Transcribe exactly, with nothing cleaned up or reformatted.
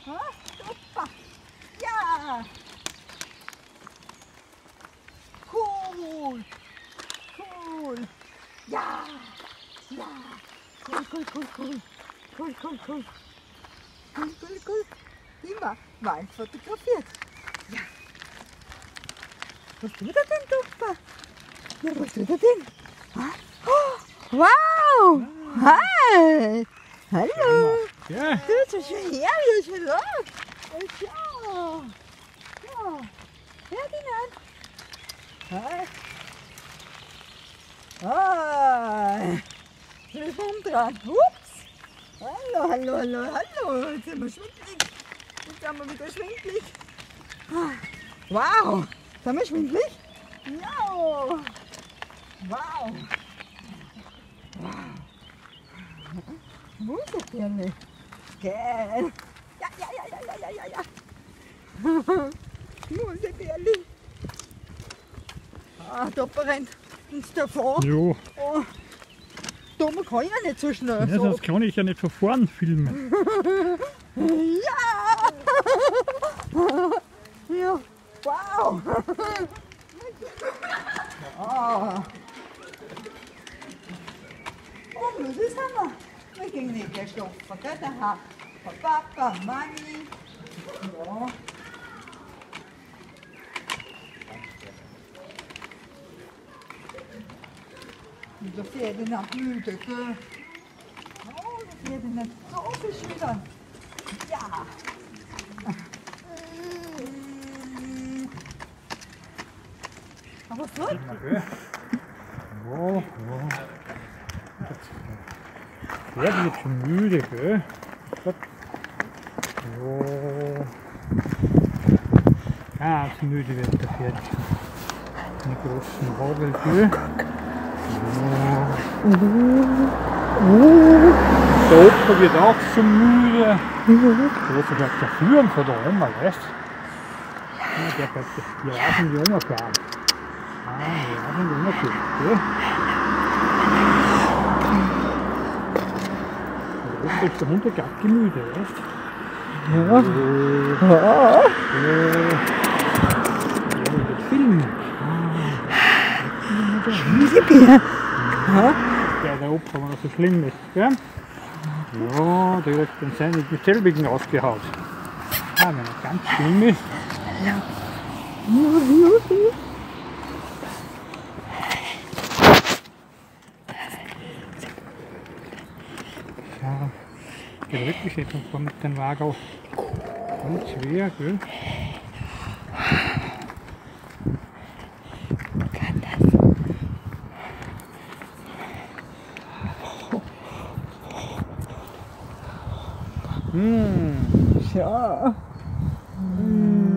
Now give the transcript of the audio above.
Ah, super. Ja. Cool. Cool. Ja. Ja. Cool, cool, cool, cool. Cool, cool, cool. Cool, cool, cool. Immer mal fotografiert. Ja. Was tut er denn, Tupfer? Ja, was tut er denn? Oh, wow! Hi! Hallo! Ja. Du bist so schön her, wie du schon rot. Ja. Ja. Ferdinand. Hi. Ah. Du bist dran. Ups. Hallo, hallo, hallo, hallo. Jetzt sind wir schwindelig. Jetzt sind wir wieder schwindelig. Wow. Sind wir schwindelig? Ja. Wow. Wow. Musikbirne. Geil. Ja, ja, ja, ja, ja, ja, ja, ja. Musikbirne. Ah, Topper rennt uns davon. Jo. Oh. Da kann ich ja nicht so schnell. Ja, So. sonst kann ich ja nicht von vorn filmen. Ja! Ja, wow! Ah. Oh, das ist Hammer. Wir gehen nicht gleich schlafen, gell? Der Herr, Papa, Mami. Ja. Und da fährt ich nach müde, gell? Oh, da fährt ich nicht so viel schwindern. Ja. Aber so? Okay. Ja, ja. Der wird schon müde, gell? Ja. Ganz müde wird der Pferd. Eine großen Hageltür. Ja. Der Opa wird auch so müde. Der Opa bleibt der Führen von der Oma, weißt du? Ja, der bleibt die Rasen die Oma fahren. Ah, die Rasen die Oma fahren, gell? Der Opa ist der Hund gerade gemüde, weißt du? Ja. Ja. Ja. Ich will filmen. Schwierig. Ja, der Opa, wenn er so schlimm ist, gell? Ja, der hat dann seine selbigen ausgehaut. Ah, wenn er ganz schlimm ist. Ja. Ja, die Rückenschätzung von den Wagel. Ganz schwer, gell? Kann das? Hm. Ja. Hm.